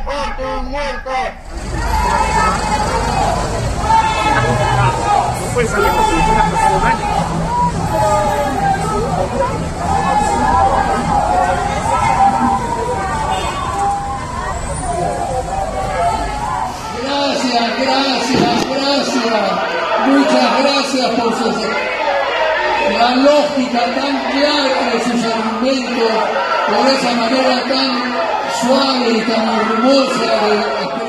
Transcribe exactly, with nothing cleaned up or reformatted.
por tus muertos. No puede salir con su persona pasado daño. Gracias, gracias, gracias. Muchas gracias por su, la lógica tan clara de sus argumentos, por esa manera tan suave y tan hermosa de